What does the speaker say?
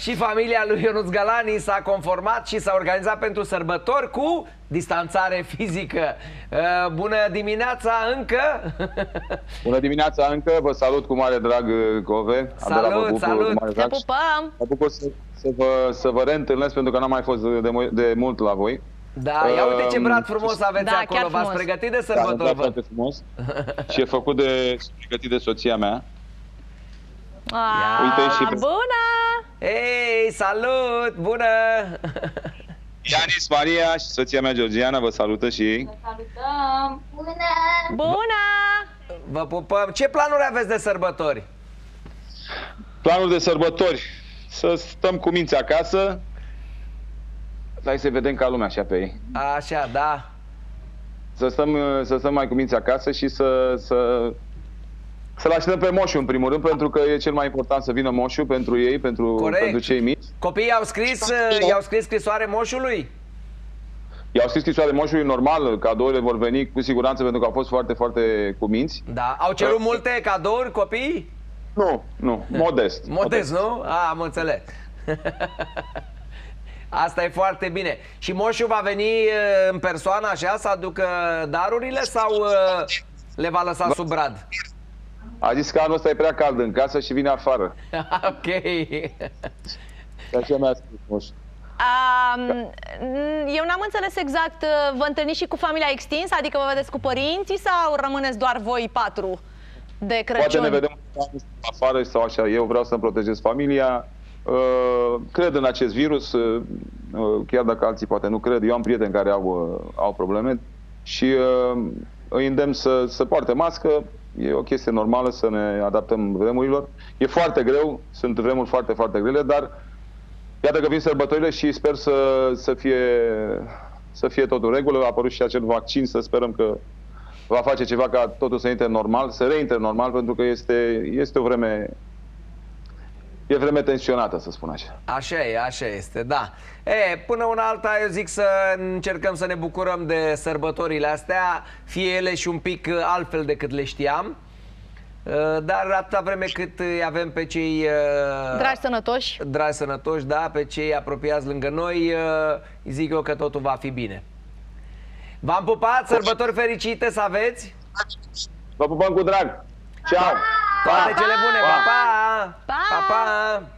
Și familia lui Ionuț Galani s-a conformat și s-a organizat pentru sărbători cu distanțare fizică. Bună dimineața încă! Bună dimineața încă, vă salut cu mare drag, Cove. Salut, salut! Te pupăm! Mă bucur să vă reîntâlnesc pentru că n-am mai fost de mult la voi. Da, ia uite ce brad frumos aveți acolo, v-ați pregătit de sărbători? Da, foarte frumos. Și e făcut pregătit de soția mea. Uite și bună! Ei, salut! Bună! Ianis, Maria și soția mea Georgiana vă salută și ei. Vă salutăm! Bună! Bună! Vă pupăm! Ce planuri aveți de sărbători? Planuri de sărbători? Să stăm cu minți acasă. Hai să vedem ca lumea așa pe ei. Așa, da. Să stăm mai cu minți acasă și să-l așteptăm pe moșul în primul rând, pentru că e cel mai important să vină moșul pentru ei, pentru cei mici. Copiii i-au scris scrisoare moșului? I-au scris scrisoare moșului, normal, cadourile vor veni cu siguranță pentru că au fost foarte, foarte cuminți. Da. Au cerut multe cadouri copiii? Nu, modest. Modest, nu? Am înțeles. Asta e foarte bine. Și moșul va veni în persoană așa să aducă darurile sau le va lăsa sub brad? A zis că anul ăsta e prea cald în casă și vine afară. Ok. Așa mi-a spus moșul. Eu n-am înțeles exact, vă întâlniți și cu familia extinsă? Adică vă vedeți cu părinții sau rămâneți doar voi patru de Crăciun? Poate ne vedem afară sau așa. Eu vreau să-mi protejez familia. Cred în acest virus, chiar dacă alții poate nu cred. Eu am prieteni care au probleme și îi îndemn să poarte mască. E o chestie normală să ne adaptăm vremurilor. E foarte greu, sunt vremuri foarte, foarte grele, dar iată că vin sărbătorile și sper să fie totul în regulă. A apărut și acel vaccin, să sperăm că va face ceva ca totul să intre normal, să reintre normal, pentru că este o vreme... E vreme tensionată, să spun așa. Așa este, da. Până una alta, eu zic să încercăm să ne bucurăm de sărbătorile astea, fie ele și un pic altfel decât le știam. Dar atâta vreme cât avem pe cei dragi sănătoși, da, pe cei apropiați lângă noi, zic eu că totul va fi bine. V-am pupat, sărbători fericite să aveți! Vă pupăm cu drag! Ceau! Toate cele bune! Pa, pa! Pa! Pa, pa!